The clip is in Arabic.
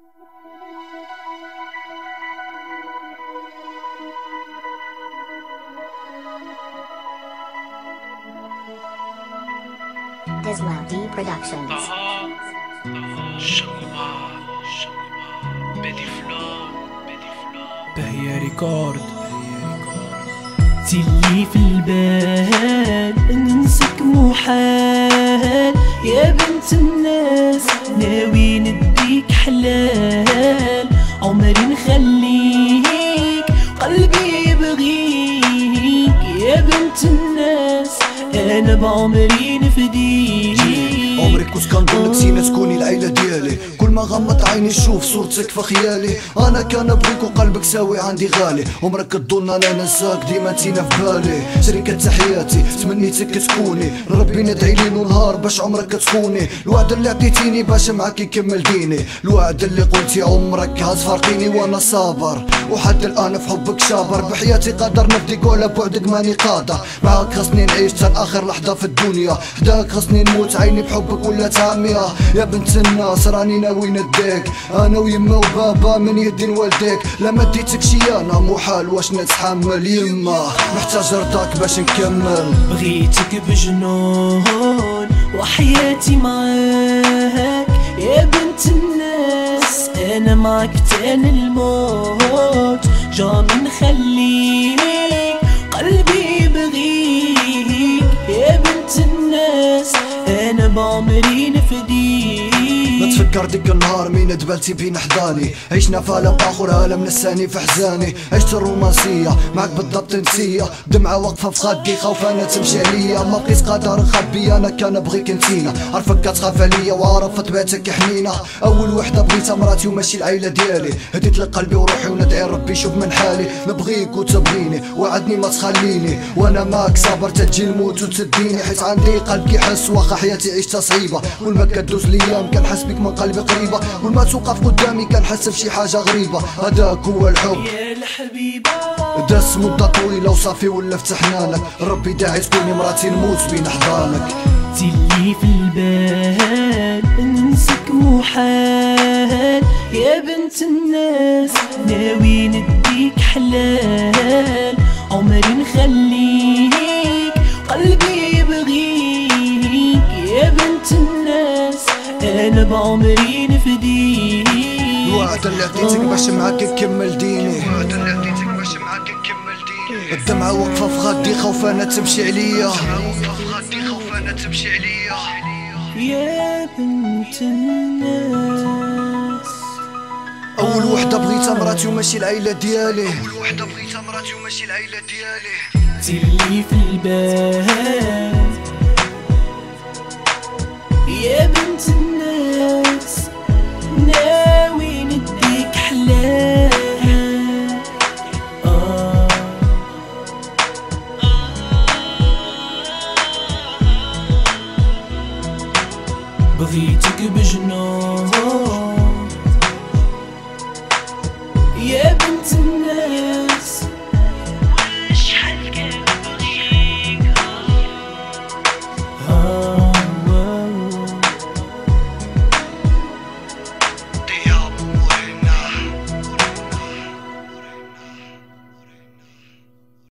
Dislow D Productions. بهيا ريكورد تلي في البال انسك محال يا بنت الناس، ناوي نديك حلال، عمري نخليك قلبي يبغيك يا بنت الناس، انا بعمري نفديك. عمرك كنت كنظن نسينا تكوني العيلة ديالي، كل ما غمض عيني نشوف صورتك في خيالي. انا كنبغيك وقلبك ساوي عندي غالي، عمرك كتظن انا ننساك ديما نتينا في بالي. شريكة تحياتي تمنيتك تكوني، ربي ندعي ليل ونهار باش عمرك تكوني. الوعد اللي عطيتيني باش معاك يكمل ديني، الوعد اللي قلتي عمرك هتفارقيني وانا صابر، وحد الان في حبك شابر. بحياتي قادر نفديك ولا بعدك ماني قادر، معاك خصني نعيش حتى اخر لحظة في الدنيا، حداك خصني نموت عيني بحبك ولا تعمية. يا بنت الناس راني ناوي نديك، انا ويما وبابا من يدين والديك. لما ديتك شي انا محال واش نتحمل، يما محتاج رضاك باش نكمل. بغيتك بجنون وحياتي معاك يا بنت الناس، انا معاك تاني الموت، جامي نخليك قلبي يبغيك يا بنت الناس، انا بعمري نفديك. نتفكر ديك النهار مين دبلتي بين حضاني، عشنا في عالم اخر عالم نساني في حزاني. عشت الرومانسية معك بالضبط نسية، دمعة واقفة في خدي خوفانة تمشي عليا. ما بقيت قادر نخبي انا كنبغيك انتينا، عرفك كتخاف عليا وعرفت بيتك حنينة. اول وحدة بغيتها مراتي وماشي العيلة ديالي، هديت لك قلبي وروحي وندعي ربي شوف من حالي. نبغيك وتبغيني وعدني ما تخليني، وانا معك صابر تجي الموت وتسديني. حيت عندي قلب كيحس واخا حياتي عيشتها صعيبة، كل ما كدوز ليام كنحس بك من قلبي قريبة، كل ما توقف قدامي كنحس بشي حاجة غريبة. هداك هو الحب يا الحبيبة، داس مدة طويلة وصافي ولا فتحنا لك، ربي داعي تكوني مراتي نموت بين حضانك. تلي في البال انسك محال يا بنت الناس، ناوي نديك حلال، عمري نخليك قلبي يبغيك يا بنت الناس، انا بعمري نفديك. الوعد اللي عطيتك باش معاك نكمل ديني، الدمعة واقفة في خدي خوفانة تمشي عليا. يا بنت الناس، أول وحدة بغيتها مراتي وماشي العيلة ديالي، تلي في البال يا بنت الناس، ناوي نديك حلال. بغيتك بجنون يا بنت